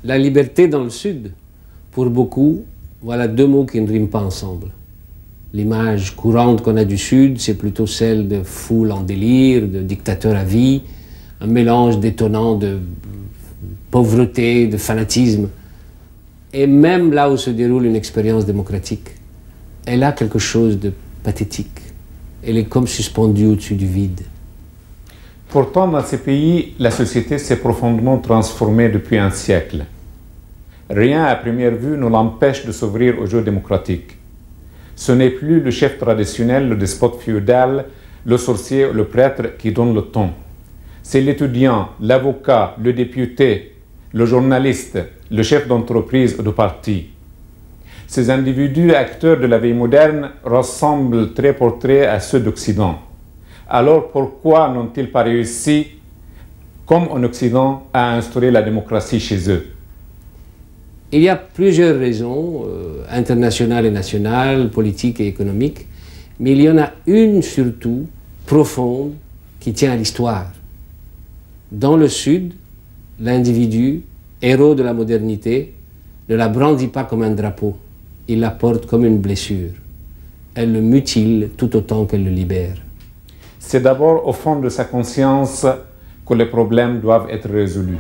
La liberté dans le Sud, pour beaucoup, voilà deux mots qui ne riment pas ensemble. L'image courante qu'on a du Sud, c'est plutôt celle de foule en délire, de dictateur à vie, un mélange détonnant de pauvreté, de fanatisme. Et même là où se déroule une expérience démocratique, elle a quelque chose de pathétique. Elle est comme suspendue au-dessus du vide. Pourtant, dans ces pays, la société s'est profondément transformée depuis un siècle. Rien à première vue ne l'empêche de s'ouvrir au jeu démocratique. Ce n'est plus le chef traditionnel, le despote féodal, le sorcier ou le prêtre qui donne le ton. C'est l'étudiant, l'avocat, le député, le journaliste, le chef d'entreprise ou de parti. Ces individus acteurs de la vie moderne ressemblent trait pour trait à ceux d'Occident. Alors pourquoi n'ont-ils pas réussi, comme en Occident, à instaurer la démocratie chez eux? Il y a plusieurs raisons, internationales et nationales, politiques et économiques, mais il y en a une surtout, profonde, qui tient à l'histoire. Dans le Sud, l'individu, héros de la modernité, ne la brandit pas comme un drapeau, il la porte comme une blessure. Elle le mutile tout autant qu'elle le libère. C'est d'abord au fond de sa conscience que les problèmes doivent être résolus.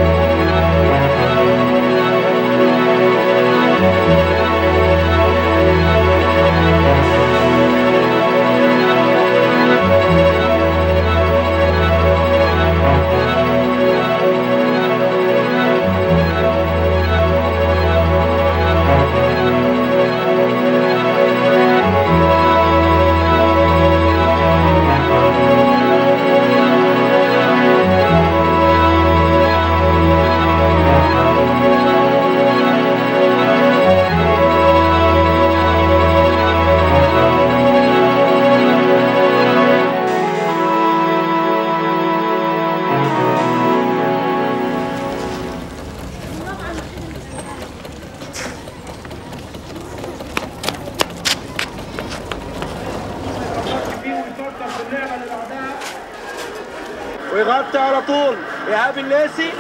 ويغطي على طول إيهاب الناسي.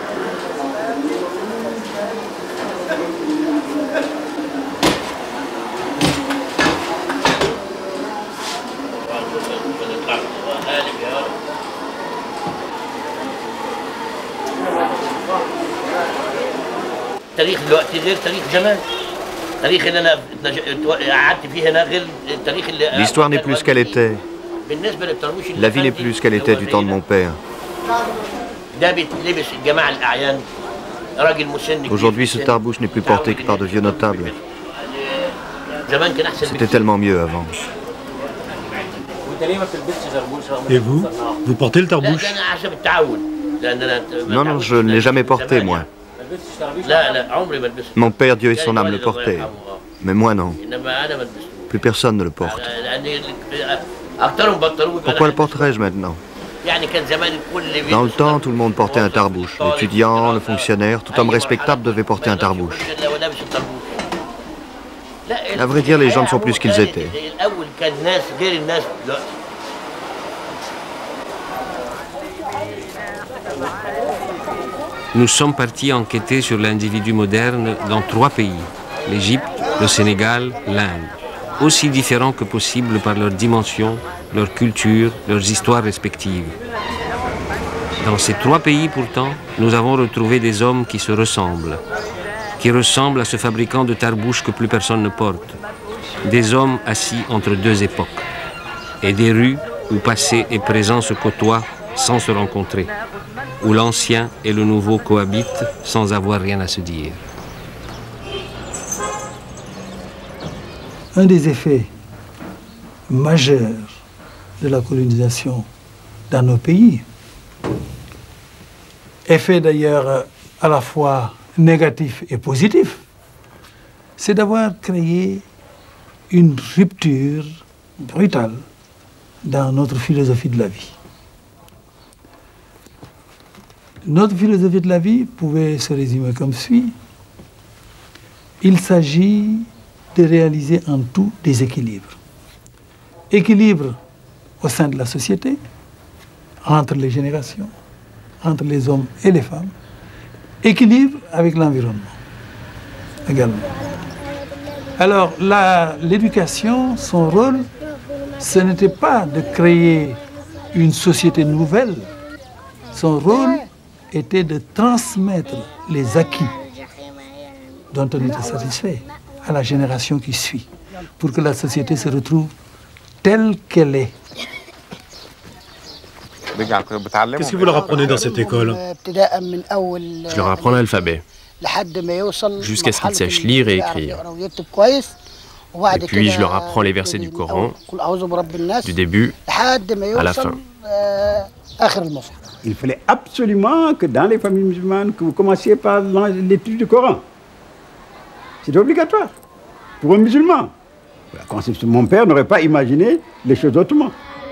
تاريخ دلوقتي غير تاريخ زمان. التاريخ اللي انا قعدت فيه هنا غير التاريخ اللي L'histoire n'est plus ce qu'elle était. La vie n'est plus ce qu'elle était du temps de mon père. Aujourd'hui, ce tarbouche n'est plus porté que par de vieux notables. C'était tellement mieux avant. Et vous? Vous portez le tarbouche? Non, non, je ne l'ai jamais porté, moi. Mon père, Dieu et son âme, le portait. Mais moi, non. Plus personne ne le porte. Pourquoi le porterais-je maintenant? Dans le temps, tout le monde portait un tarbouche. L'étudiant, le fonctionnaire, tout homme respectable devait porter un tarbouche. À vrai dire, les gens ne sont plus ce qu'ils étaient. Nous sommes partis enquêter sur l'individu moderne dans 3 pays, l'Égypte, le Sénégal, l'Inde, aussi différents que possible par leur dimension, leur culture, leurs histoires respectives. Dans ces 3 pays, pourtant, nous avons retrouvé des hommes qui se ressemblent à ce fabricant de tarbouches que plus personne ne porte, des hommes assis entre 2 époques, et des rues où passé et présent se côtoient sans se rencontrer, où l'ancien et le nouveau cohabitent sans avoir rien à se dire. Un des effets majeurs de la colonisation dans nos pays, effet d'ailleurs à la fois négatif et positif, c'est d'avoir créé une rupture brutale dans notre philosophie de la vie. Notre philosophie de la vie pouvait se résumer comme suit. Il s'agit de réaliser en tout des équilibres. Équilibre au sein de la société, entre les générations, entre les hommes et les femmes, équilibre avec l'environnement également. Alors l'éducation, son rôle, ce n'était pas de créer une société nouvelle. Son rôle était de transmettre les acquis dont on était satisfait à la génération qui suit, pour que la société se retrouve telle qu'elle est. Qu'est-ce que vous leur apprenez dans cette école? Je leur apprends l'alphabet, jusqu'à ce qu'ils sachent lire et écrire. Et puis je leur apprends les versets du Coran, du début à la fin. Il fallait absolument que dans les familles musulmanes, que vous commenciez par l'étude du Coran. C'est obligatoire pour un musulman. La conception, mon père n'aurait pas imaginé les choses autrement.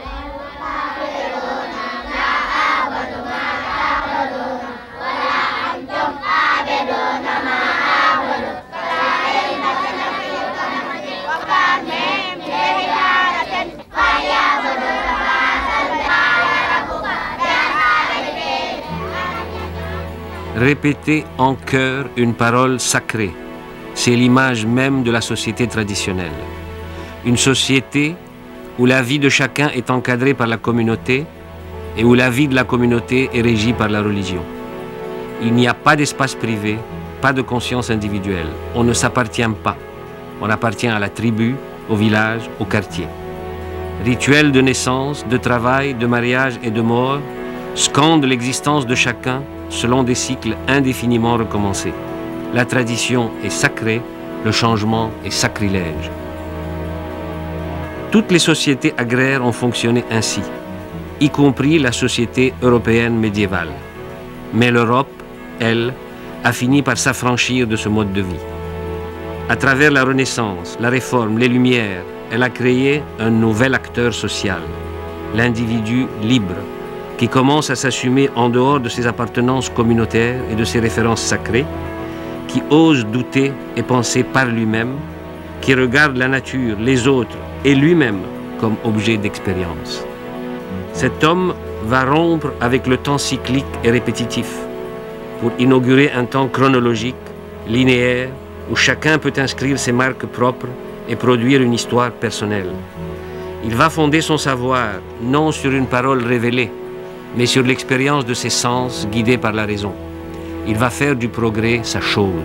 Répéter en chœur une parole sacrée, c'est l'image même de la société traditionnelle. Une société où la vie de chacun est encadrée par la communauté et où la vie de la communauté est régie par la religion. Il n'y a pas d'espace privé, pas de conscience individuelle. On ne s'appartient pas. On appartient à la tribu, au village, au quartier. Rituels de naissance, de travail, de mariage et de mort scandent l'existence de chacun selon des cycles indéfiniment recommencés. La tradition est sacrée, le changement est sacrilège. Toutes les sociétés agraires ont fonctionné ainsi, y compris la société européenne médiévale. Mais l'Europe, elle, a fini par s'affranchir de ce mode de vie. À travers la Renaissance, la Réforme, les Lumières, elle a créé un nouvel acteur social, l'individu libre, qui commence à s'assumer en dehors de ses appartenances communautaires et de ses références sacrées, qui ose douter et penser par lui-même, qui regarde la nature, les autres et lui-même comme objet d'expérience. Cet homme va rompre avec le temps cyclique et répétitif pour inaugurer un temps chronologique, linéaire, où chacun peut inscrire ses marques propres et produire une histoire personnelle. Il va fonder son savoir non sur une parole révélée, mais sur l'expérience de ses sens guidés par la raison. Il va faire du progrès sa chose.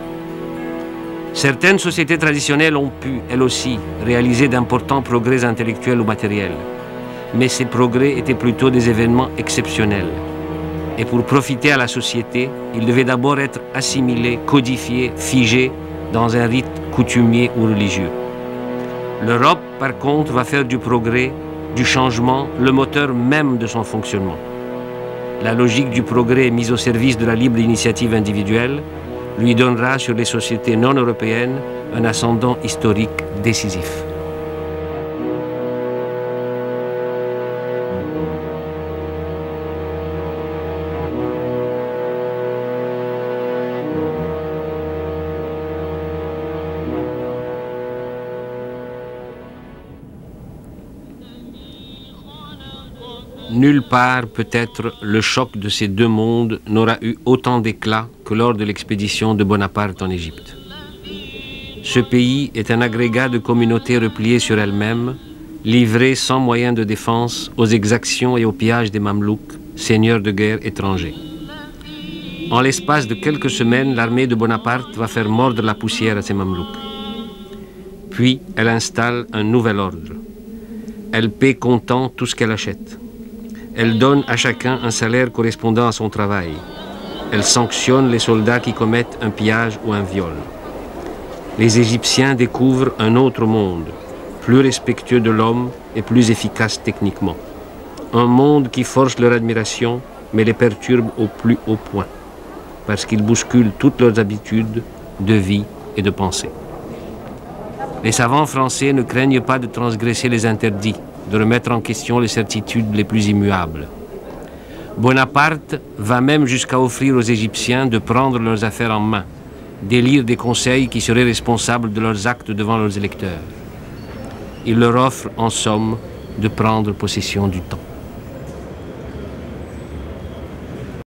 Certaines sociétés traditionnelles ont pu, elles aussi, réaliser d'importants progrès intellectuels ou matériels. Mais ces progrès étaient plutôt des événements exceptionnels. Et pour profiter à la société, ils devaient d'abord être assimilés, codifiés, figés dans un rite coutumier ou religieux. L'Europe, par contre, va faire du progrès, du changement, le moteur même de son fonctionnement. La logique du progrès mise au service de la libre initiative individuelle lui donnera sur les sociétés non européennes un ascendant historique décisif. Nulle part, peut-être, le choc de ces deux mondes n'aura eu autant d'éclat que lors de l'expédition de Bonaparte en Égypte. Ce pays est un agrégat de communautés repliées sur elles-mêmes, livrées sans moyens de défense aux exactions et aux pillages des Mamelouks, seigneurs de guerre étrangers. En l'espace de quelques semaines, l'armée de Bonaparte va faire mordre la poussière à ces Mamelouks. Puis, elle installe un nouvel ordre. Elle paie comptant tout ce qu'elle achète. Elle donne à chacun un salaire correspondant à son travail. Elle sanctionne les soldats qui commettent un pillage ou un viol. Les Égyptiens découvrent un autre monde, plus respectueux de l'homme et plus efficace techniquement. Un monde qui force leur admiration, mais les perturbe au plus haut point, parce qu'il bouscule toutes leurs habitudes de vie et de pensée. Les savants français ne craignent pas de transgresser les interdits, de remettre en question les certitudes les plus immuables. Bonaparte va même jusqu'à offrir aux Égyptiens de prendre leurs affaires en main, d'élire des conseils qui seraient responsables de leurs actes devant leurs électeurs. Il leur offre, en somme, de prendre possession du temps.